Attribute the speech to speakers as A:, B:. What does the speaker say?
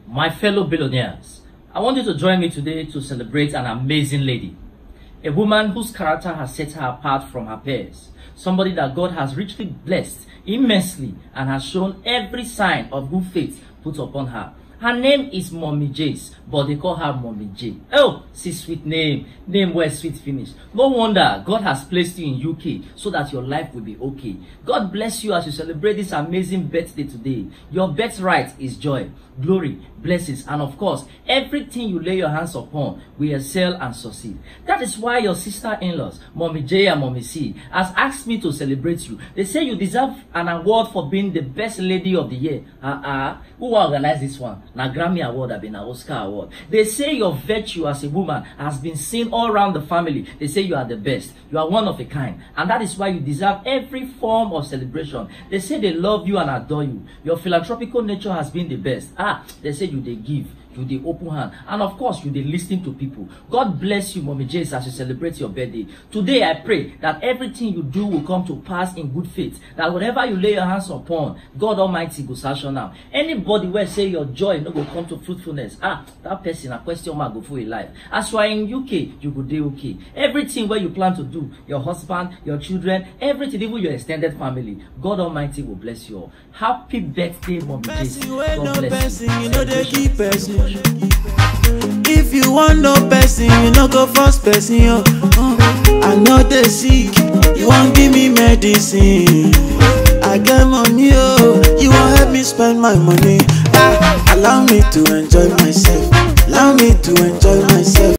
A: My fellow billionaires, I want you to join me today to celebrate an amazing lady. A woman whose character has set her apart from her peers. Somebody that God has richly blessed immensely and has shown every sign of good faith put upon her. Her name is Mommy Jace, but they call her Mommy J. Oh, see, sweet name. Name where sweet finish. No wonder God has placed you in UK so that your life will be okay. God bless you as you celebrate this amazing birthday today. Your birthright is joy, glory, blessings, and of course, everything you lay your hands upon will excel and succeed. That is why your sister-in-laws, Mommy J and Mommy C, has asked me to celebrate you. They say you deserve an award for being the best lady of the year. Who organized this one? Now Grammy Award have been an Oscar Award. They say your virtue as a woman has been seen all around the family. They say you are the best. You are one of a kind. And that is why you deserve every form of celebration. They say they love you and adore you. Your philanthropical nature has been the best. They say you they give. You the open hand, and of course you the listening to people. God bless you, Mommy Jace, as you celebrate your birthday. Today I pray that everything you do will come to pass in good faith. That whatever you lay your hands upon, God Almighty will sanction now. Anybody where say your joy no go come to fruitfulness, that person a question mark go for your life. As you are in UK, you go do okay. Everything where you plan to do, your husband, your children, everything, even your extended family, God Almighty will bless you all. Happy birthday, Mommy Jace. God bless you.
B: If you want no person, you no go first person. I know they sick, you won't give me medicine. I get money, you won't help me spend my money. Allow me to enjoy myself. Allow me to enjoy myself.